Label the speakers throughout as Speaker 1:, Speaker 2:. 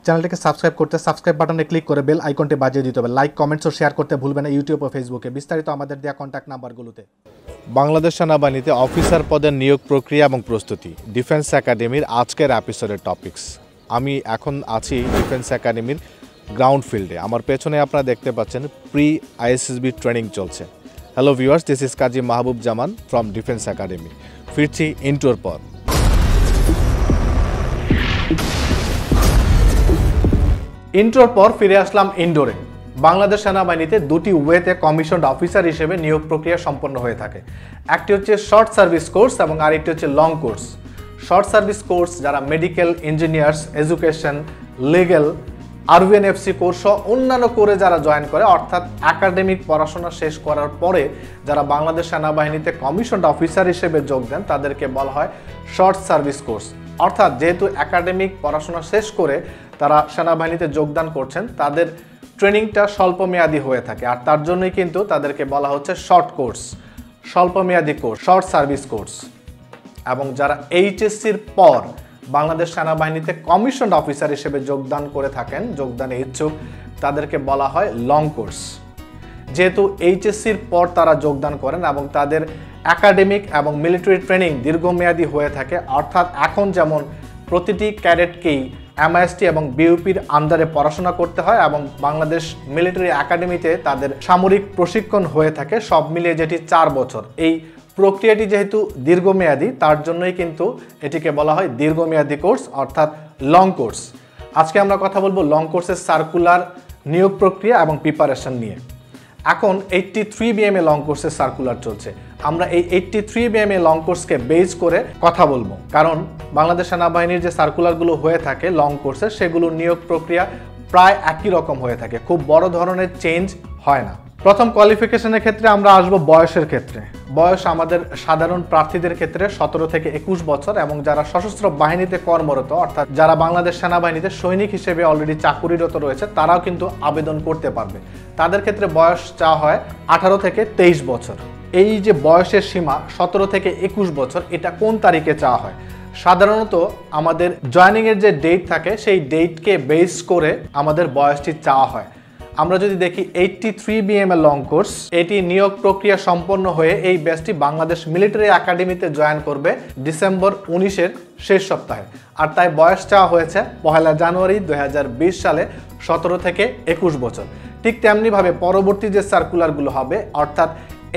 Speaker 1: চ্যানেলটিকে সাবস্ক্রাইব করতে সাবস্ক্রাইব বাটনে ক্লিক করে বেল আইকনটি বাজিয়ে দিতে হবে। লাইক, কমেন্টস ও শেয়ার করতে ভুলবেন না ইউটিউব ও ফেসবুকে। বিস্তারিত আমাদের দেওয়া কন্ট্যাক্ট নাম্বারগুলোতে। বাংলাদেশ সেনাবাহিনীতে অফিসার পদের নিয়োগ প্রক্রিয়া এবং প্রস্তুতি, ডিফেন্স একাডেমির আজকের এপিসোডের টপিকস। আমি এখন আছি ডিফেন্স একাডেমির গ্রাউন্ড ফিল্ডে। আমার পেছনে আপনারা দেখতে পাচ্ছেন প্রি আইএসএসবি ট্রেনিং চলছে। Hello viewers, this is Kazi Mahbub Zaman from defence academy. ফিরছি ইন্টোর পর। ইন্ট্রোর পর ফিরে আসলাম ইনডোরে। বাংলাদেশ সেনাবাহিনীতে দুটি ওয়েতে কমিশনড অফিসার হিসেবে নিয়োগ প্রক্রিয়া সম্পন্ন হয়ে থাকে। একটি হচ্ছে শর্ট সার্ভিস কোর্স এবং আরেকটি হচ্ছে long course. Short service course যারা medical, engineers, education, legal, RVNFC course সহ অন্যান্য করে যারা জয়েন করে, অর্থাৎ একাডেমিক পড়াশোনা শেষ করার পরে যারা বাংলাদেশ সেনাবাহিনীতে কমিশনড অফিসার হিসেবে যোগ দেন তাদেরকে বলা হয় শর্ট সার্ভিস কোর্স। অর্থাৎ যেহেতু একাডেমিক পড়াশোনা শেষ করে তারা সেনাবাহিনীতে যোগদান করছেন, তাদের ট্রেনিংটা স্বল্পমেয়াদী হয়ে থাকে, আর তার জন্যই কিন্তু তাদেরকে বলা হচ্ছে শর্ট কোর্স, স্বল্পমেয়াদী কোর্স, শর্ট সার্ভিস কোর্স। এবং যারা এইচএসসির পর বাংলাদেশ সেনাবাহিনীতে কমিশনড অফিসার হিসেবে যোগদান করে থাকেন, যোগদানে ইচ্ছুক, তাদেরকে বলা হয় লং কোর্স। যেহেতু এইচএসসির পর তারা যোগদান করেন এবং তাদের একাডেমিক এবং মিলিটারি ট্রেনিং দীর্ঘমেয়াদী হয়ে থাকে, অর্থাৎ এখন যেমন প্রতিটি ক্যাডেটকেই এমআইএসটি এবং বিইউপির আন্ডারে পড়াশোনা করতে হয় এবং বাংলাদেশ মিলিটারি একাডেমিতে তাদের সামরিক প্রশিক্ষণ হয়ে থাকে, সব মিলিয়ে যেটি 4 বছর। এই প্রক্রিয়াটি যেহেতু দীর্ঘমেয়াদী, তার জন্যই কিন্তু এটিকে বলা হয় দীর্ঘমেয়াদী কোর্স, অর্থাৎ লং কোর্স। আজকে আমরা কথা বলবো লং কোর্সের সার্কুলার, নিয়োগ প্রক্রিয়া এবং প্রিপারেশন নিয়ে। এখন 83 বিএমএ লং কোর্সের সার্কুলার চলছে। আমরা এই 83 বিএমএ লং কোর্সকে বেস করে কথা বলবো, কারণ বাংলাদেশ সেনাবাহিনীর যে সার্কুলারগুলো হয়ে থাকে লং কোর্সের, সেগুলো নিয়োগ প্রক্রিয়া প্রায় একই রকম হয়ে থাকে, খুব বড় ধরনের চেঞ্জ হয় না। প্রথম কোয়ালিফিকেশনের ক্ষেত্রে আমরা আসবো বয়সের ক্ষেত্রে। বয়স আমাদের সাধারণ প্রার্থীদের ক্ষেত্রে 17 থেকে 21 বছর এবং যারা সশস্ত্র বাহিনীতে কর্মরত, অর্থাৎ যারা বাংলাদেশ সেনাবাহিনীতে সৈনিক হিসেবে অলরেডি চাকুরিরত রয়েছে, তারাও কিন্তু আবেদন করতে পারবে। তাদের ক্ষেত্রে বয়স চাওয়া হয় 18 থেকে 23 বছর। এই যে বয়সের সীমা 17 থেকে 21 বছর, এটা কোন তারিখে চাওয়া হয়? সাধারণত আমাদের জয়েনিংয়ের যে ডেট থাকে সেই ডেটকে বেস করে আমাদের বয়সটি চাওয়া হয়। আমরা যদি দেখি 83 বিএমএ লং কোর্স, এটি নিয়োগ প্রক্রিয়া সম্পন্ন হয়ে এই ব্যাচটি বাংলাদেশ মিলিটারি একাডেমিতে জয়েন করবে ডিসেম্বর 19-এর শেষ সপ্তাহে, আর তাই বয়স চাওয়া হয়েছে 1 জানুয়ারি 2020 সালে 17 থেকে 21 বছর। ঠিক তেমনিভাবে পরবর্তী যে সার্কুলারগুলো হবে, অর্থাৎ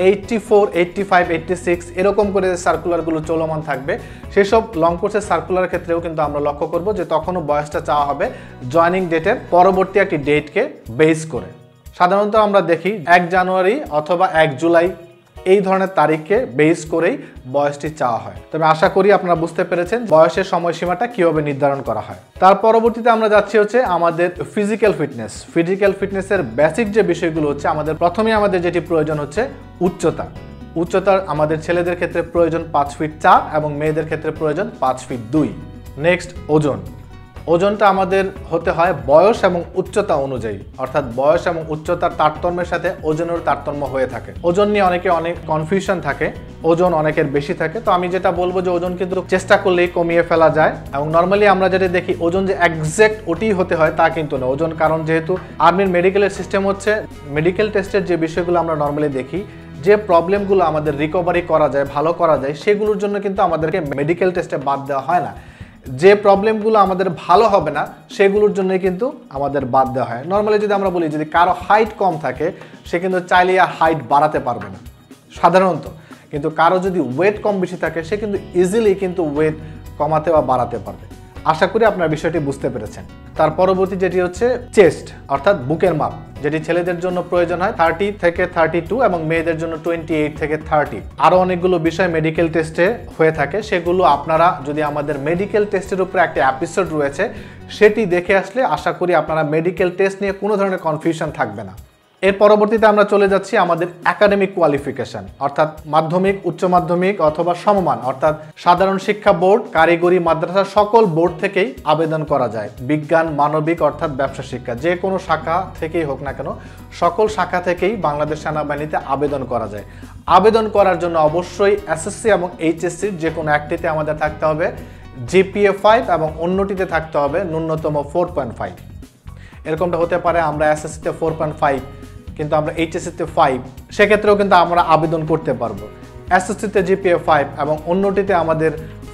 Speaker 1: 84, 85, 86 এরকম করে যে সার্কুলারগুলো চলমান থাকবে, সেসব লং কোর্সের সার্কুলার ক্ষেত্রেও কিন্তু আমরা লক্ষ্য করব যে তখনও বয়সটা চাওয়া হবে জয়েনিং ডেটের পরবর্তী একটি ডেটকে বেস করে। সাধারণত আমরা দেখি 1 জানুয়ারি অথবা 1 জুলাই এই ধরনের তারিখকে বেস করেই বয়সটি চাওয়া হয়। তবে আশা করি আপনারা বুঝতে পেরেছেন বয়সের সময়সীমাটা কিভাবে নির্ধারণ করা হয়। তার পরবর্তীতে আমরা যাচ্ছি হচ্ছে আমাদের ফিজিক্যাল ফিটনেস। ফিজিক্যাল ফিটনেসের বেসিক যে বিষয়গুলো হচ্ছে, প্রথমেই আমাদের যেটি প্রয়োজন হচ্ছে উচ্চতা। উচ্চতার আমাদের ছেলেদের ক্ষেত্রে প্রয়োজন 5 ফিট 4 এবং মেয়েদের ক্ষেত্রে প্রয়োজন 5 ফিট 2। নেক্সট ওজন। ওজনটা আমাদের হতে হয় বয়স এবং উচ্চতা অনুযায়ী, অর্থাৎ বয়স এবং উচ্চতার তারতম্যের সাথে ওজনের তারতম্য হয়ে থাকে। ওজন নিয়ে অনেক কনফিউশন থাকে, ওজন অনেকের বেশি থাকে। তো আমি যেটা বলবো যে ওজন কিন্তু চেষ্টা করলেই কমিয়ে ফেলা যায়, এবং নর্মালি আমরা যেটা দেখি ওজন যে একজ্যাক্ট ওটি হতে হয় তা কিন্তু না। ওজন, কারণ যেহেতু আর্মির মেডিকেলের সিস্টেম হচ্ছে, মেডিকেল টেস্টের যে বিষয়গুলো আমরা নর্মালি দেখি, যে প্রবলেমগুলো আমাদের রিকভারি করা যায়, ভালো করা যায়, সেগুলোর জন্য কিন্তু আমাদেরকে মেডিকেল টেস্টে বাদ দেওয়া হয় না। যে প্রবলেমগুলো আমাদের ভালো হবে না সেগুলোর জন্যই কিন্তু আমাদের বাদ দেওয়া হয়। নর্মালি যদি আমরা বলি, যদি কারো হাইট কম থাকে সে কিন্তু চাইলে হাইট বাড়াতে পারবে না সাধারণত, কিন্তু কারো যদি ওয়েট কম বেশি থাকে সে কিন্তু ইজিলি কিন্তু ওয়েট কমাতে বা বাড়াতে পারবে। আশা করি আপনার বিষয়টি বুঝতে পেরেছেন। তার পরবর্তী যেটি হচ্ছে চেস্ট, অর্থাৎ বুকের মাপ, যেটি ছেলেদের জন্য প্রয়োজন হয় 30 থেকে 32 এবং মেয়েদের জন্য 28 থেকে 30। আরও অনেকগুলো বিষয় মেডিকেল টেস্টে হয়ে থাকে, সেগুলো আপনারা যদি আমাদের মেডিকেল টেস্টের উপরে একটা এপিসোড রয়েছে সেটি দেখে আসলে আশা করি আপনারা মেডিকেল টেস্ট নিয়ে কোনো ধরনের কনফিউশন থাকবে না। এর পরবর্তীতে আমরা চলে যাচ্ছি আমাদের একাডেমিক কোয়ালিফিকেশন, অর্থাৎ মাধ্যমিক, উচ্চ মাধ্যমিক অথবা সমমান, অর্থাৎ সাধারণ শিক্ষা বোর্ড, কারিগরি, মাদ্রাসা সকল বোর্ড থেকেই আবেদন করা যায়। বিজ্ঞান, মানবিক অর্থাৎ ব্যবসা শিক্ষা, যে কোনো শাখা থেকেই হোক না কেন, সকল শাখা থেকেই বাংলাদেশ সেনাবাহিনীতে আবেদন করা যায়। আবেদন করার জন্য অবশ্যই এসএসসি এবং এইচএসসির যে কোনো একটিতে আমাদের থাকতে হবে জিপিএ 5 এবং অন্যটিতে থাকতে হবে ন্যূনতম 4.5। এরকমটা হতে পারে আমরা এসএসসিতে 4.5 কিন্তু আমরা এইচএসসিতে 5, সেক্ষেত্রেও কিন্তু আমরা আবেদন করতে পারবো। এসএসসিতে জিপিএ 5 এবং অন্যটিতে আমাদের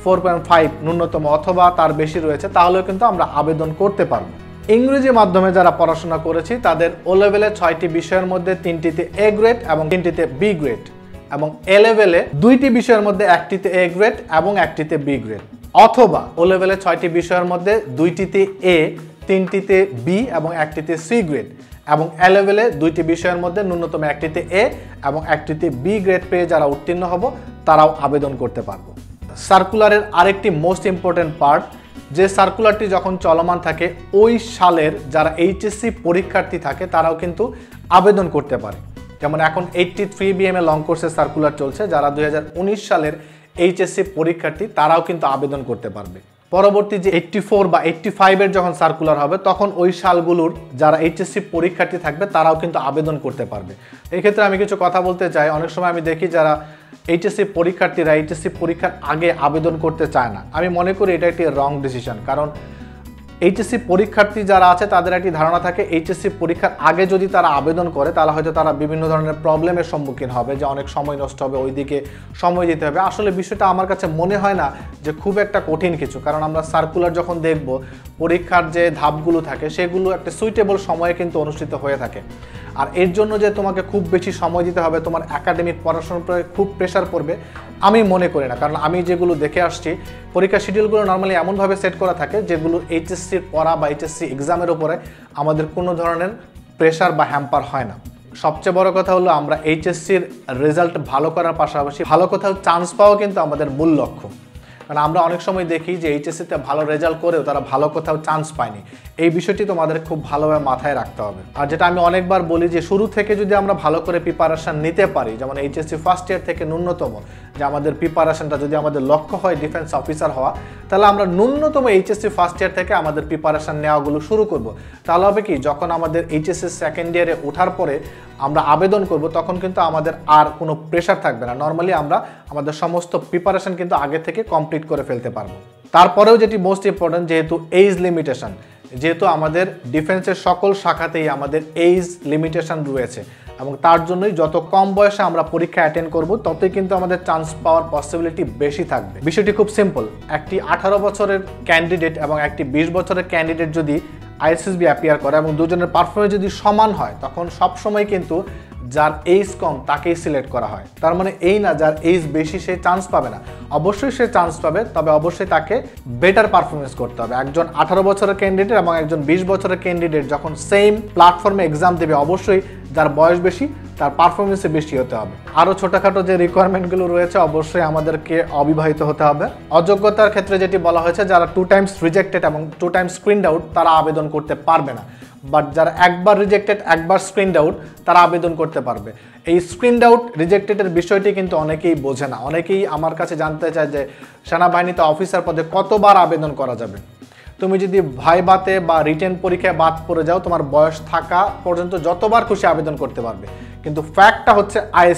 Speaker 1: 4.5 ন্যূনতম অথবা তার বেশি রয়েছে, তাহলেও কিন্তু আমরা আবেদন করতে পারবো। ইংরেজি মাধ্যমে যারা পড়াশোনা করেছি তাদের ও লেভেলে 6টি বিষয়ের মধ্যে 3টিতে এ গ্রেড এবং 3টিতে বি গ্রেড, এবং এ লেভেলে 2টি বিষয়ের মধ্যে 1টিতে এ গ্রেড এবং 1টিতে বি গ্রেড, অথবা ও লেভেলে 6টি বিষয়ের মধ্যে 2টিতে এ, 3টিতে বি এবং 1টিতে সি গ্রেড, এবং এ লেভেলে 2টি বিষয়ের মধ্যে ন্যূনতম 1টিতে এ এবং 1টিতে বি গ্রেড পেয়ে যারা উত্তীর্ণ হব তারাও আবেদন করতে পারবো। সার্কুলারের আরেকটি মোস্ট ইম্পর্টেন্ট পার্ট, যে সার্কুলারটি যখন চলমান থাকে ওই সালের যারা এইচএসসি পরীক্ষার্থী থাকে তারাও কিন্তু আবেদন করতে পারে। যেমন এখন 83 বিএমএ লং কোর্সের সার্কুলার চলছে, যারা 2019 সালের এইচএসসি পরীক্ষার্থী তারাও কিন্তু আবেদন করতে পারবে। পরবর্তী যে 84 বা 85-এর যখন সার্কুলার হবে তখন ওই সালগুলোর যারা এইচএসসি পরীক্ষার্থী থাকবে তারাও কিন্তু আবেদন করতে পারবে। এই ক্ষেত্রে আমি কিছু কথা বলতে চাই। অনেক সময় আমি দেখি যারা এইচএসসি পরীক্ষার্থীরা এইচএসসি পরীক্ষার আগে আবেদন করতে চায় না। আমি মনে করি এটা একটি রং ডিসিশন, কারণ এইচএসসি পরীক্ষার্থী যারা আছে তাদের একটি ধারণা থাকে এইচএসসি পরীক্ষার আগে যদি তারা আবেদন করে তাহলে হয়তো তারা বিভিন্ন ধরনের প্রবলেমের সম্মুখীন হবে, যে অনেক সময় নষ্ট হবে, ওইদিকে সময় দিতে হবে। আসলে বিষয়টা আমার কাছে মনে হয় না যে খুব একটা কঠিন কিছু, কারণ আমরা সার্কুলার যখন দেখব পরীক্ষার যে ধাপগুলো থাকে সেগুলো একটা সুইটেবল সময়ে কিন্তু অনুষ্ঠিত হয়ে থাকে। আর এর জন্য যে তোমাকে খুব বেশি সময় দিতে হবে, তোমার একাডেমিক পড়াশোনার উপরে খুব প্রেশার পড়বে, আমি মনে করি না। কারণ আমি যেগুলো দেখে আসছি পরীক্ষার শিডিউলগুলো নর্মালি এমনভাবে সেট করা থাকে যেগুলো এইচএসসির পড়া বা এইচএসসি এক্সামের উপরে আমাদের কোনো ধরনের প্রেশার বা হ্যাম্পার হয় না। সবচেয়ে বড় কথা হলো আমরা এইচএসসির রেজাল্ট ভালো করার পাশাপাশি ভালো কোথাও চান্স পাওয়া কিন্তু আমাদের মূল লক্ষ্য। কারণ আমরা অনেক সময় দেখি যে এইচএসসিতে ভালো রেজাল্ট করেও তারা ভালো কোথাও চান্স পায়নি। এই বিষয়টি তোমাদের খুব ভালোভাবে মাথায় রাখতে হবে। আর যেটা আমি অনেকবার বলি যে শুরু থেকে যদি আমরা ভালো করে প্রিপারেশন নিতে পারি, যেমন এইচএসসি ফার্স্ট ইয়ার থেকে ন্যূনতম যে আমাদের প্রিপারেশনটা যদি আমাদের লক্ষ্য হয় ডিফেন্স অফিসার হওয়া, তাহলে আমরা ন্যূনতম এইচএসসি ফার্স্ট ইয়ার থেকে আমাদের প্রিপারেশন নেওয়াগুলো শুরু করব। তাহলে হবে কি, যখন আমাদের এইচএসসি সেকেন্ড ইয়ারে ওঠার পরে আমরা আবেদন করব তখন কিন্তু আমাদের আর কোনো প্রেশার থাকবে না। নর্মালি আমরা আমাদের সমস্ত প্রিপারেশন কিন্তু আগে থেকে কমপ্লিট করে ফেলতে পারবো। তারপরেও যেটি মোস্ট ইম্পর্টেন্ট, যেহেতু এইজ লিমিটেশন, যেহেতু আমাদের ডিফেন্সের সকল শাখাতেই আমাদের এইজ লিমিটেশন রয়েছে এবং তার জন্যই যত কম বয়সে আমরা পরীক্ষা অ্যাটেন্ড করব ততই কিন্তু আমাদের চান্স পাওয়ার পসিবিলিটি বেশি থাকবে। বিষয়টি খুব সিম্পল। একটি 18 বছরের ক্যান্ডিডেট এবং একটি 20 বছরের ক্যান্ডিডেট যদি আইএসএসবি অ্যাপিয়ার করে এবং দুজনের পারফরমেন্স যদি সমান হয় তখন সবসময় কিন্তু যার এইজ কম তাকেই সিলেক্ট করা হয়। তার মানে এই না যার এইজ বেশি সে চান্স পাবে না, অবশ্যই সে চান্স পাবে, তবে অবশ্যই তাকে বেটার পারফরমেন্স করতে হবে। একজন 18 বছরের ক্যান্ডিডেট এবং একজন 20 বছরের ক্যান্ডিডেট যখন সেম প্ল্যাটফর্মে এক্সাম দেবে অবশ্যই যার বয়স বেশি তার পারফরমেন্সে বেশি হতে হবে। আরও ছোটোখাটো যে রিকোয়ারমেন্টগুলো রয়েছে অবশ্যই আমাদেরকে অবিবাহিত হতে হবে। অযোগ্যতার ক্ষেত্রে যেটি বলা হয়েছে যারা 2 টাইমস রিজেক্টেড এবং 2 টাইমস স্ক্রিনড আউট তারা আবেদন করতে পারবে না, বাট যারা একবার রিজেক্টেড একবার স্ক্রিনড আউট তারা আবেদন করতে পারবে। এই স্ক্রিনড আউট রিজেক্টেডের বিষয়টি কিন্তু অনেকেই বোঝে না। অনেকেই আমার কাছে জানতে চায় যে সেনাবাহিনীতে অফিসার পদে কতবার আবেদন করা যাবে। তুমি যদি ভাইভাতে বা রিটেন পরীক্ষায় বাদ পড়ে যাও তোমার বয়স থাকা পর্যন্ত যতবার খুশি আবেদন করতে পারবে, কিন্তু ফ্যাক্টটা হচ্ছে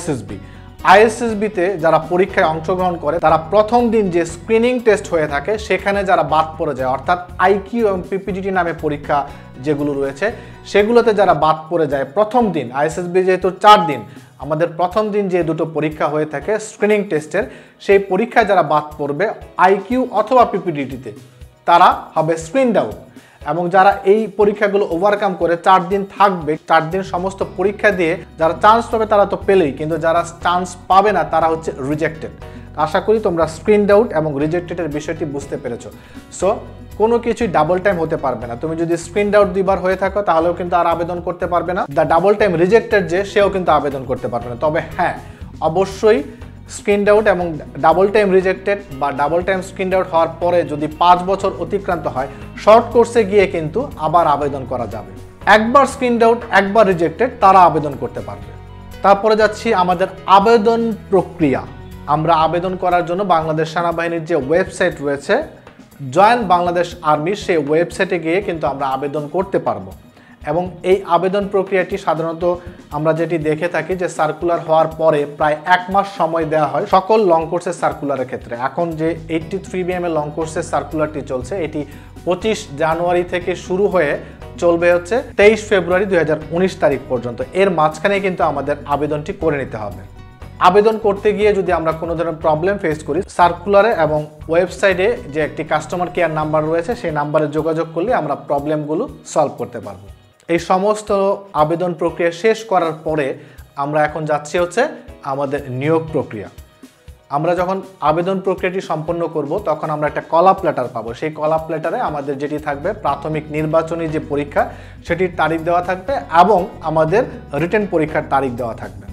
Speaker 1: আইএসএসবিতে যারা পরীক্ষায় অংশগ্রহণ করে তারা প্রথম দিন যে স্ক্রিনিং টেস্ট হয়ে থাকে সেখানে যারা বাদ পড়ে যায়, অর্থাৎ আইকিউ এবং পিপিডিটি নামে পরীক্ষা যেগুলো রয়েছে সেগুলোতে যারা বাদ পড়ে যায় প্রথম দিন, আইএসএসবি যেহেতু 4 দিন, আমাদের প্রথম দিন যে দুটো পরীক্ষা হয়ে থাকে স্ক্রিনিং টেস্টের, সেই পরীক্ষায় যারা বাদ পড়বে আইকিউ অথবা পিপিডিটিতে তারা হবে স্ক্রিনড আউট। এবং যারা এই পরীক্ষাগুলো ওভারকাম করে 4 দিন থাকবে, 4 দিন সমস্ত পরীক্ষা দিয়ে যারা চান্স পাবে তারা তো পেলেই, কিন্তু যারা চান্স পাবে না তারা হচ্ছে রিজেক্টেড। আশা করি তোমরা স্ক্রিনড আউট এবং রিজেক্টেডের বিষয়টি বুঝতে পেরেছো। সো কোনো কিছুই ডাবল টাইম হতে পারবে না। তুমি যদি স্ক্রিনড আউট 2বার হয়ে থাকো তাহলেও কিন্তু আর আবেদন করতে পারবে না। দ্য ডাবল টাইম রিজেক্টেড যে সেও কিন্তু আবেদন করতে পারবে না। তবে হ্যাঁ, অবশ্যই স্ক্রিনড আউট এবং ডাবল টাইম রিজেক্টেড বা ডাবল টাইম স্ক্রিনড আউট হওয়ার পরে যদি 5 বছর অতিক্রান্ত হয় শর্ট কোর্সে গিয়ে কিন্তু আবার আবেদন করা যাবে। একবার স্ক্রিনড আউট একবার রিজেক্টেড তারা আবেদন করতে পারবে। তারপরে যাচ্ছি আমাদের আবেদন প্রক্রিয়া। আমরা আবেদন করার জন্য বাংলাদেশ সেনাবাহিনীর যে ওয়েবসাইট রয়েছে জয়েন বাংলাদেশ আর্মি, সেই ওয়েবসাইটে গিয়ে কিন্তু আমরা আবেদন করতে পারবো। এবং এই আবেদন প্রক্রিয়াটি সাধারণত আমরা যেটি দেখে থাকি যে সার্কুলার হওয়ার পরে প্রায় 1 মাস সময় দেওয়া হয় সকল লং কোর্সের সার্কুলারের ক্ষেত্রে। এখন যে 83 BM এর লং কোর্সের সার্কুলারটি চলছে এটি 25 জানুয়ারি থেকে শুরু হয়ে চলবে হচ্ছে 23 ফেব্রুয়ারি 2019 তারিখ পর্যন্ত। এর মাঝখানে কিন্তু আমাদের আবেদনটি করে নিতে হবে। আবেদন করতে গিয়ে যদি আমরা কোনো ধরনের প্রবলেম ফেস করি, সার্কুলারে এবং ওয়েবসাইটে যে একটি কাস্টমার কেয়ার নাম্বার রয়েছে সেই নাম্বারে যোগাযোগ করলে আমরা প্রবলেমগুলো সলভ করতে পারবো। এই সমস্ত আবেদন প্রক্রিয়া শেষ করার পরে আমরা এখন যাচ্ছি হচ্ছে আমাদের নিয়োগ প্রক্রিয়া। আমরা যখন আবেদন প্রক্রিয়াটি সম্পন্ন করব তখন আমরা একটা কল আপ লেটার পাবো। সেই কল আপ লেটারে আমাদের যেটি থাকবে প্রাথমিক নির্বাচনী যে পরীক্ষা সেটির তারিখ দেওয়া থাকবে এবং আমাদের রিটেন পরীক্ষার তারিখ দেওয়া থাকবে।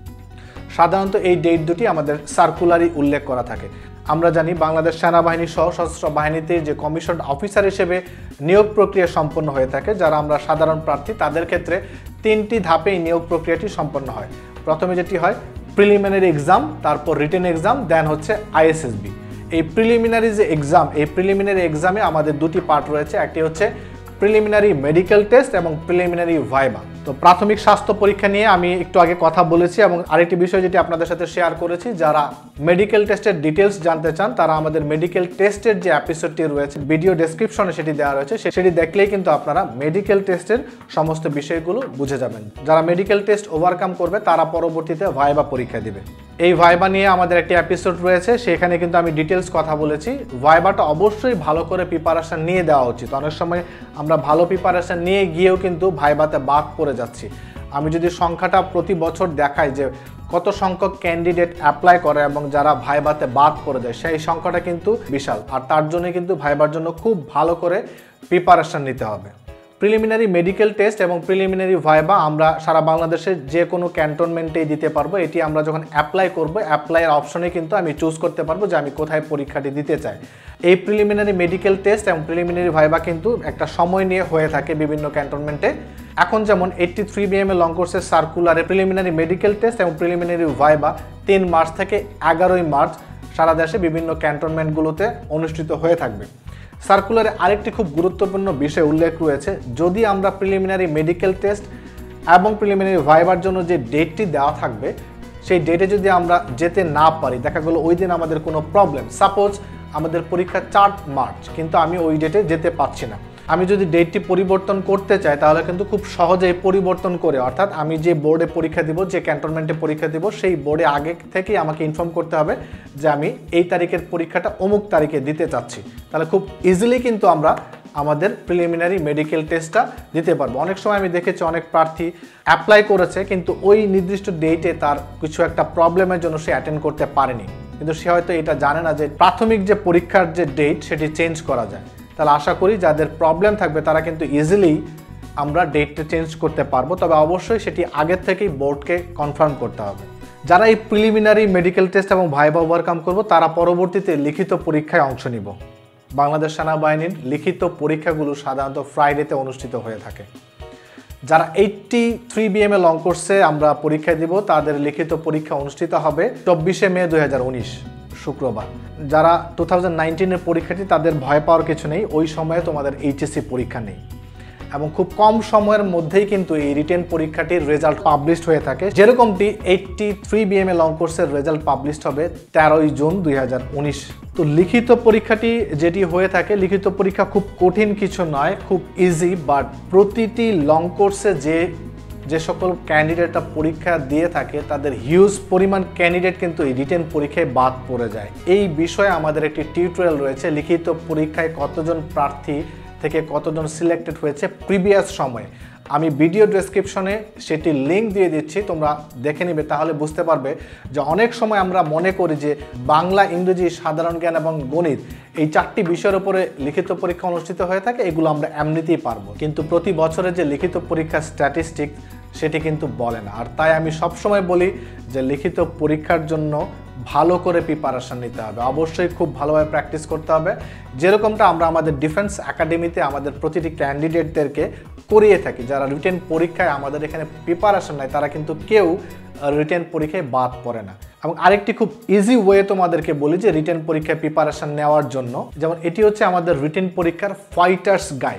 Speaker 1: সাধারণত এই ডেট দুটি আমাদের সার্কুলারই উল্লেখ করা থাকে। আমরা জানি বাংলাদেশ সেনাবাহিনী সহ সশস্ত্র বাহিনীতে যে কমিশন অফিসার হিসেবে নিয়োগ প্রক্রিয়া সম্পন্ন হয়ে থাকে, যারা আমরা সাধারণ প্রার্থী তাদের ক্ষেত্রে 3টি ধাপে এই নিয়োগ প্রক্রিয়াটি সম্পন্ন হয়। প্রথমে যেটি হয় প্রিলিমিনারি এক্সাম, তারপর রিটেন এক্সাম, দেন হচ্ছে ISSB। এই প্রিলিমিনারি যে এক্সাম, এই প্রিলিমিনারি এক্সামে আমাদের দুটি পার্ট রয়েছে, একটি হচ্ছে প্রিলিমিনারি মেডিকেল টেস্ট এবং প্রিলিমিনারি ভাইবা। তো প্রাথমিক স্বাস্থ্য পরীক্ষা নিয়ে আমি একটু আগে কথা বলেছি এবং আরেকটি বিষয় যেটি আপনাদের সাথে শেয়ার করেছি, যারা মেডিকেল টেস্টের ডিটেলস জানতে চান তারা আমাদের মেডিকেল টেস্টের যে এপিসোডটি রয়েছে ভিডিও ডেসক্রিপশনে সেটি দেওয়া রয়েছে, সেটি দেখলেই কিন্তু আপনারা মেডিকেল টেস্টের সমস্ত বিষয়গুলো বুঝে যাবেন। যারা মেডিকেল টেস্ট ওভারকাম করবে তারা পরবর্তীতে ভাইবা পরীক্ষা দিবে। এই ভাইবা নিয়ে আমাদের একটি এপিসোড রয়েছে, সেখানে কিন্তু আমি ডিটেলস কথা বলেছি। ভাইবাটা অবশ্যই ভালো করে প্রিপারেশন নিয়ে দেওয়া উচিত। অনেক সময় আমরা ভালো প্রিপারেশন নিয়ে গিয়েও কিন্তু ভাইবাতে বাদ পড়ে যাচ্ছি। আমি যদি সংখ্যাটা প্রতি বছর দেখাই যে কত সংখ্যক ক্যান্ডিডেট অ্যাপ্লাই করে এবং যারা ভাইবাতে বাদ পড়ে যায়, সেই সংখ্যাটা কিন্তু বিশাল। আর তার জন্য কিন্তু ভাইবার জন্য খুব ভালো করে প্রিপারেশন নিতে হবে। প্রিলিমিনারি মেডিকেল টেস্ট এবং প্রিলিমিনারি ভাইবা আমরা সারা বাংলাদেশের যে কোনো ক্যান্টনমেন্টেই দিতে পারবো। এটি আমরা যখন অ্যাপ্লাই করবো, অ্যাপ্লাইয়ের অপশনে কিন্তু আমি চুজ করতে পারবো যে আমি কোথায় পরীক্ষাটি দিতে চাই। এই প্রিলিমিনারি মেডিকেল টেস্ট এবং প্রিলিমিনারি ভাইবা কিন্তু একটা সময় নিয়ে হয়ে থাকে বিভিন্ন ক্যান্টনমেন্টে। এখন যেমন 83 BM লং কোর্সের সার্কুলারে প্রিলিমিনারি মেডিকেল টেস্ট এবং প্রিলিমিনারি ভাইবা 3 মার্চ থেকে 11 মার্চ সারা দেশে বিভিন্ন ক্যান্টনমেন্টগুলোতে অনুষ্ঠিত হয়ে থাকবে। সার্কুলারে আরেকটি খুব গুরুত্বপূর্ণ বিষয় উল্লেখ রয়েছে, যদি আমরা প্রিলিমিনারি মেডিকেল টেস্ট এবং প্রিলিমিনারি ভাইবার জন্য যে ডেটটি দেওয়া থাকবে সেই ডেটে যদি আমরা যেতে না পারি, দেখা গেলো ওই দিন আমাদের কোনো প্রবলেম, সাপোজ আমাদের পরীক্ষা 4 মার্চ কিন্তু আমি ওই ডেটে যেতে পারছি না, আমি যদি ডেটটি পরিবর্তন করতে চাই তাহলে কিন্তু খুব সহজেই পরিবর্তন করে, অর্থাৎ আমি যে বোর্ডে পরীক্ষা দিব, যে ক্যান্টনমেন্টে পরীক্ষা দিব, সেই বোর্ডে আগে থেকেই আমাকে ইনফর্ম করতে হবে যে আমি এই তারিখের পরীক্ষাটা অমুক তারিখে দিতে চাচ্ছি। তাহলে খুব ইজিলি কিন্তু আমরা আমাদের প্রিলিমিনারি মেডিকেল টেস্টটা দিতে পারবো। অনেক সময় আমি দেখেছি অনেক প্রার্থী অ্যাপ্লাই করেছে কিন্তু ওই নির্দিষ্ট ডেটে তার কিছু একটা প্রবলেমের জন্য সে অ্যাটেন্ড করতে পারেনি, কিন্তু সে হয়তো এটা জানে না যে প্রাথমিক যে পরীক্ষার যে ডেট সেটি চেঞ্জ করা যায়। তাহলে আশা করি যাদের প্রবলেম থাকবে তারা কিন্তু ইজিলি আমরা ডেটটা চেঞ্জ করতে পারবো, তবে অবশ্যই সেটি আগের থেকেই বোর্ডকে কনফার্ম করতে হবে। যারা এই প্রিলিমিনারি মেডিকেল টেস্ট এবং ভাইবা ওভারকাম করব তারা পরবর্তীতে লিখিত পরীক্ষায় অংশ নিব। বাংলাদেশ সেনাবাহিনীর লিখিত পরীক্ষাগুলো সাধারণত ফ্রাইডেতে অনুষ্ঠিত হয়ে থাকে। যারা 83 BM লং কোর্সে আমরা পরীক্ষা দিব তাদের লিখিত পরীক্ষা অনুষ্ঠিত হবে 24 মে 2019 শুক্রবার। যারা 2019-এর পরীক্ষাটি তাদের ভয় পাওয়ার কিছু নেই, ওই সময়ে তোমাদের HSC পরীক্ষা নেই এবং খুব কম সময়ের মধ্যেই কিন্তু এই রিটেন পরীক্ষাটির রেজাল্ট পাবলিশড হয়ে থাকে। যেরকমটি 83 BM লং কোর্সের রেজাল্ট পাবলিশড হবে 13 জুন 2019। তো লিখিত পরীক্ষাটি যেটি হয়ে থাকে, লিখিত পরীক্ষা খুব কঠিন কিছু নয়, খুব ইজি, বাট প্রতিটি লং কোর্সে যে সকল ক্যান্ডিডেটরা পরীক্ষা দিয়ে থাকে তাদের হিউজ পরিমাণ ক্যান্ডিডেট কিন্তু এই রিটেন পরীক্ষায় বাদ পড়ে যায়। এই বিষয়ে আমাদের একটি টিউটোরিয়াল রয়েছে, লিখিত পরীক্ষায় কতজন প্রার্থী থেকে কতজন সিলেক্টেড হয়েছে প্রিভিয়াস সময়ে। আমি ভিডিও ডেসক্রিপশনে সেটি লিঙ্ক দিয়ে দিচ্ছি, তোমরা দেখে নিবে, তাহলে বুঝতে পারবে যে অনেক সময় আমরা মনে করি যে বাংলা, ইংরেজি, সাধারণ জ্ঞান এবং গণিত এই 4টি বিষয়ের উপরে লিখিত পরীক্ষা অনুষ্ঠিত হয়ে থাকে, এগুলো আমরা এমনিতেই পারবো, কিন্তু প্রতি বছরে যে লিখিত পরীক্ষার স্ট্যাটিস্টিক সেটি কিন্তু বলে না। আর তাই আমি সবসময় বলি যে লিখিত পরীক্ষার জন্য ভালো করে প্রিপারেশন নিতে হবে, অবশ্যই খুব ভালোভাবে প্র্যাকটিস করতে হবে, যেরকমটা আমরা আমাদের ডিফেন্স একাডেমিতে আমাদের প্রতিটি ক্যান্ডিডেটদেরকে করিয়ে থাকি। যারা রিটেন পরীক্ষায় আমাদের এখানে প্রিপারেশন নেয় তারা কিন্তু কেউ রিটেন পরীক্ষায় বাদ পড়ে না। এবং আরেকটি খুব ইজি ওয়ে তোমাদেরকে বলি যে রিটেন পরীক্ষায় প্রিপারেশন নেওয়ার জন্য, যেমন এটি হচ্ছে আমাদের রিটেন পরীক্ষার ফাইটার্স গাইড।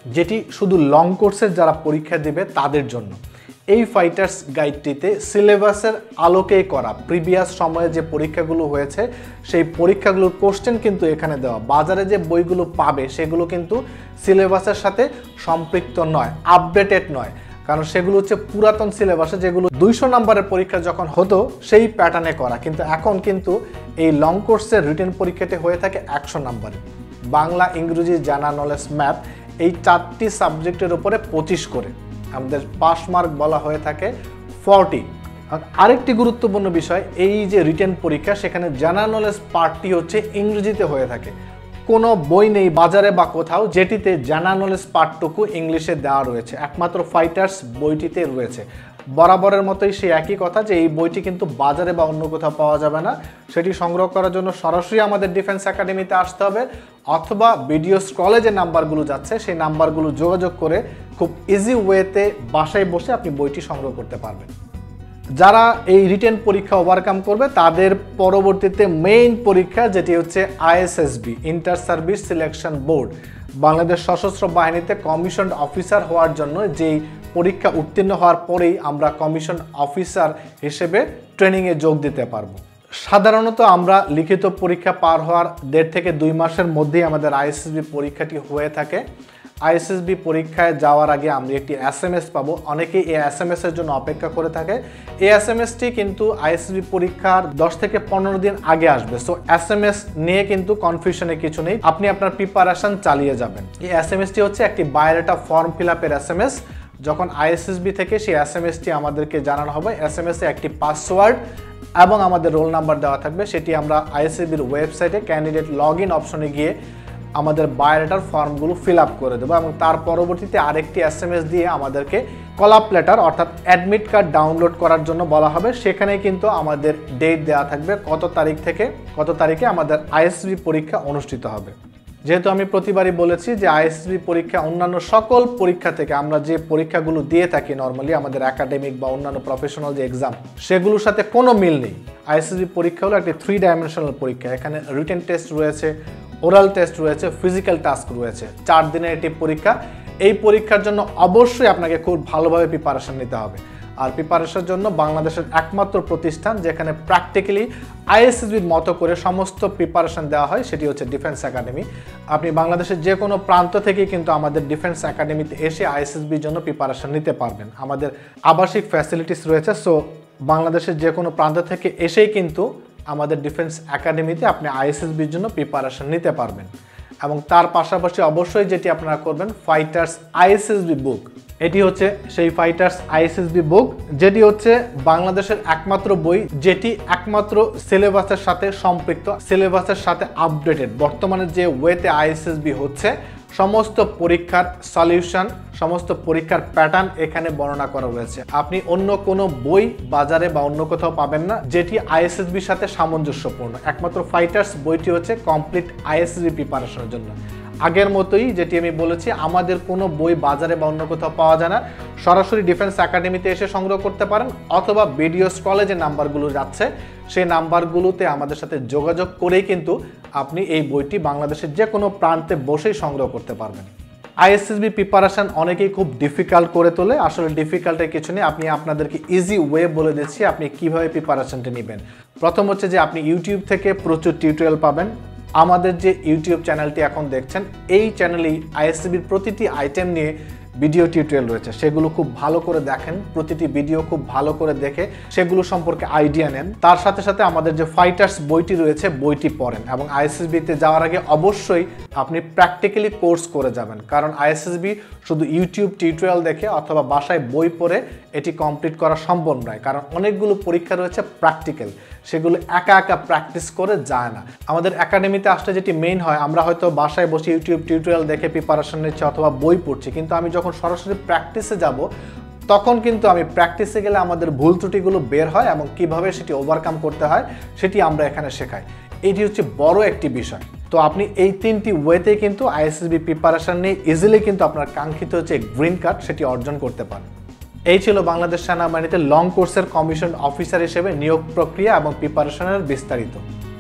Speaker 1: যেটি শুধু লং কোর্সের যারা পরীক্ষা দিবে তাদের জন্য। এই ফাইটার্স গাইডটিতে সিলেবাসের আলোকেই করা প্রিভিয়াস সময়ে যে পরীক্ষাগুলো হয়েছে সেই পরীক্ষাগুলোর কোশ্চেন কিন্তু এখানে দেওয়া। বাজারে যে বইগুলো পাবে সেগুলো কিন্তু সিলেবাসের সাথে সম্পৃক্ত নয়, আপডেটেড নয়, কারণ সেগুলো হচ্ছে পুরাতন সিলেবাসে, যেগুলো 200 নম্বরের পরীক্ষা যখন হতো সেই প্যাটার্নে করা। কিন্তু এখন কিন্তু এই লং কোর্সের রিটেন পরীক্ষাটি হয়ে থাকে 100 নম্বরে। বাংলা, ইংরেজি, জেনারেল নলেজ, ম্যাথ এই 4টি সাবজেক্টের উপরে 25 করে আমাদের পাস মার্ক বলা হয়ে থাকে 40। আরেকটি গুরুত্বপূর্ণ বিষয়, এই যে রিটেন পরীক্ষা সেখানে জেনারেল নলেজ পার্টটি হচ্ছে ইংরেজিতে হয়ে থাকে। কোনো বই নেই বাজারে বা কোথাও যেটিতে জেনারেল নলেজ পার্টটুকু ইংলিশে দেওয়া রয়েছে, একমাত্র ফাইটার্স বইটিতে রয়েছে। বরাবরের মতোই সেই একই কথা যে এই বইটি কিন্তু বাজারে বা অন্য কোথাও পাওয়া যাবে না। সেটি সংগ্রহ করার জন্য সরাসরি আমাদের ডিফেন্স একাডেমিতে আসতে হবে, অথবা ভিডিও স্ক্রলে যে নাম্বারগুলো যাচ্ছে সেই নাম্বারগুলো যোগাযোগ করে খুব ইজি ওয়েতে বাসায় বসে আপনি বইটি সংগ্রহ করতে পারবেন। যারা এই রিটেন পরীক্ষা ওভারকাম করবে তাদের পরবর্তীতে মেইন পরীক্ষা, যেটি হচ্ছে ISSB, inter service selection board, Bangladesh সশস্ত্র বাহিনীতে কমিশন অফিসার হওয়ার জন্য যেই পরীক্ষা উত্তীর্ণ হওয়ার পরেই আমরা কমিশন অফিসার হিসেবে ট্রেনিংয়ে যোগ দিতে পারবো। সাধারণত আমরা লিখিত পরীক্ষা পার হওয়ার 1.5 থেকে 2 মাসের মধ্যেই আমাদের আইএসএসবি পরীক্ষাটি হয়ে থাকে। আইএসএসবি পরীক্ষায় যাওয়ার আগে আমরা একটি এসএমএস পাবো, অনেকেই এই এসএমএস এর জন্য অপেক্ষা করে থাকে। এই এসএমএসটি কিন্তু আইএসএসবি পরীক্ষার 10 থেকে 15 দিন আগে আসবে। সো এসএমএস নিয়ে কিন্তু কনফিউশনের কিছু নেই, আপনি আপনার প্রিপারেশন চালিয়ে যাবেন। এই এসএমএসটি হচ্ছে একটি বায়োডাটা ফর্ম ফিল আপের এসএমএস। যখন আইএসএসবি থেকে সেই এসএমএসটি আমাদেরকে জানানো হবে, এসএমএসে একটি পাসওয়ার্ড এবং আমাদের রোল নাম্বার দেওয়া থাকবে। সেটি আমরা আইএসএসবির ওয়েবসাইটে ক্যান্ডিডেট লগ ইন অপশনে গিয়ে আমাদের বায়োডাটার ফর্মগুলো ফিল আপ করে দেবো, এবং তার পরবর্তীতে আরেকটি এসএমএস দিয়ে আমাদেরকে কল আপ লেটার অর্থাৎ অ্যাডমিট কার্ড ডাউনলোড করার জন্য বলা হবে। সেখানে কিন্তু আমাদের ডেট দেওয়া থাকবে কত তারিখ থেকে কত তারিখে আমাদের আইএসএসবি পরীক্ষা অনুষ্ঠিত হবে। যেহেতু আমি প্রতিবারই বলেছি যে আইএসএসবি পরীক্ষা অন্যান্য সকল পরীক্ষা থেকে আমরা যে পরীক্ষাগুলো দিয়ে থাকি নর্মালি আমাদের একাডেমিক বা অন্যান্য প্রফেশনাল যে এক্সাম, সেগুলোর সাথে কোনো মিল নেই। আইএসএসবি পরীক্ষা হলো একটি 3 ডাইমেনশনাল পরীক্ষা। এখানে রিটেন টেস্ট রয়েছে, ওরাল টেস্ট রয়েছে, ফিজিক্যাল টাস্ক রয়েছে। 4 দিনের একটি পরীক্ষা। এই পরীক্ষার জন্য অবশ্যই আপনাকে খুব ভালোভাবে প্রিপারেশন নিতে হবে। আর প্রিপারেশনের জন্য বাংলাদেশের একমাত্র প্রতিষ্ঠান যেখানে প্র্যাকটিক্যালি আইএসএসবির মতো করে সমস্ত প্রিপারেশন দেওয়া হয় সেটি হচ্ছে ডিফেন্স একাডেমি। আপনি বাংলাদেশের যে কোনো প্রান্ত থেকেই কিন্তু আমাদের ডিফেন্স একাডেমিতে এসে আইএসএসবির জন্য প্রিপারেশন নিতে পারবেন। আমাদের আবাসিক ফ্যাসিলিটিস রয়েছে। সো বাংলাদেশের যে কোনো প্রান্ত থেকে এসেই কিন্তু আমাদের ডিফেন্স একাডেমিতে আপনি আইএসএসবির জন্য প্রিপারেশন নিতে পারবেন। এবং তার পাশাপাশি অবশ্যই যেটি আপনারা করবেন, ফাইটার্স আইএসএসবি বুক। এটি হচ্ছে সেই ফাইটার্স আইএসএসবি বুক, যেটি হচ্ছে বাংলাদেশের একমাত্র বই যেটি একমাত্র সিলেবাসের সাথে সম্পৃক্ত, সিলেবাসের সাথে আপডেটেড। বর্তমানে যে ওয়েতে আইএসএসবি হচ্ছে সমস্ত পরীক্ষার সলিউশন, সমস্ত পরীক্ষার প্যাটার্ন এখানে বর্ণনা করা রয়েছে। আপনি অন্য কোনো বই বাজারে বা অন্য কোথাও পাবেন না যেটি আইএসএসবির সাথে সামঞ্জস্যপূর্ণ। একমাত্র ফাইটার্স বইটি হচ্ছে কমপ্লিট আইএসএসবি প্রিপারেশনের জন্য। আগের মতোই যেটি আমি বলেছি, আমাদের কোনো বই বাজারে বা অন্য কোথাও পাওয়া যায় না। সরাসরি ডিফেন্স একাডেমিতে এসে সংগ্রহ করতে পারেন, অথবা ভিডিও স্ক্রলে যে নাম্বারগুলো যাচ্ছে সেই নাম্বারগুলোতে আমাদের সাথে যোগাযোগ করেই কিন্তু আপনি এই বইটি বাংলাদেশের যে কোনো প্রান্তে বসেই সংগ্রহ করতে পারবেন। আইএসএসবি প্রিপারেশন অনেকেই খুব ডিফিকাল্ট করে তোলে, আসলে ডিফিকাল্টের কিছু নেই। আপনি আপনাদেরকে ইজি ওয়ে বলে দিচ্ছি আপনি কিভাবে প্রিপারেশনটা নেবেন। প্রথম হচ্ছে যে আপনি ইউটিউব থেকে প্রচুর টিউটোরিয়াল পাবেন। আমাদের যে ইউটিউব চ্যানেলটি এখন দেখছেন, এই চ্যানেলেই আইএসএসবির প্রতিটি আইটেম নিয়ে ভিডিও টিউটোরিয়াল রয়েছে। সেগুলো খুব ভালো করে দেখেন, প্রতিটি ভিডিও খুব ভালো করে দেখে সেগুলো সম্পর্কে আইডিয়া নেন। তার সাথে সাথে আমাদের যে ফাইটার্স বইটি রয়েছে বইটি পড়েন, এবং আইএসএসবিতে যাওয়ার আগে অবশ্যই আপনি প্র্যাকটিক্যালি কোর্স করে যাবেন। কারণ আইএসএসবি শুধু ইউটিউব টিউটোরিয়াল দেখে অথবা বাসায় বই পড়ে এটি কমপ্লিট করা সম্ভব নয়, কারণ অনেকগুলো পরীক্ষা রয়েছে প্র্যাকটিক্যাল, সেগুলো একা একা প্র্যাকটিস করে যায় না। আমাদের একাডেমিতে আসলে যেটি মেইন হয়, আমরা হয়তো বাসায় বসে ইউটিউব টিউটোরিয়াল দেখে প্রিপারেশন নিচ্ছি অথবা বই পড়ছি, কিন্তু আমি যখন সরাসরি প্র্যাকটিসে যাব তখন কিন্তু আমি প্র্যাকটিসে গেলে আমাদের ভুল ত্রুটিগুলো বের হয় এবং কিভাবে সেটি ওভারকাম করতে হয় সেটি আমরা এখানে শেখাই। এটি হচ্ছে বড় একটি বিষয়। তো আপনি এই 3টি ওয়েতে কিন্তু আইএসএসবি প্রিপারেশন নিয়ে ইজিলি কিন্তু আপনার কাঙ্ক্ষিত হচ্ছে গ্রিন কার্ড সেটি অর্জন করতে পারেন। এই ছিল বাংলাদেশ সেনাবাহিনীতে লং কোর্সের কমিশন অফিসার হিসেবে নিয়োগ প্রক্রিয়া এবং প্রিপারেশনের বিস্তারিত।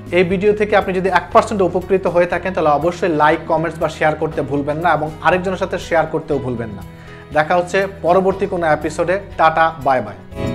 Speaker 1: এই ভিডিও থেকে আপনি যদি 1% উপকৃত হয়ে থাকেন তাহলে অবশ্যই লাইক, কমেন্টস বা শেয়ার করতে ভুলবেন না এবং আরেকজনের সাথে শেয়ার করতেও ভুলবেন না। দেখা হচ্ছে পরবর্তী কোনো এপিসোডে। Tata, bye by.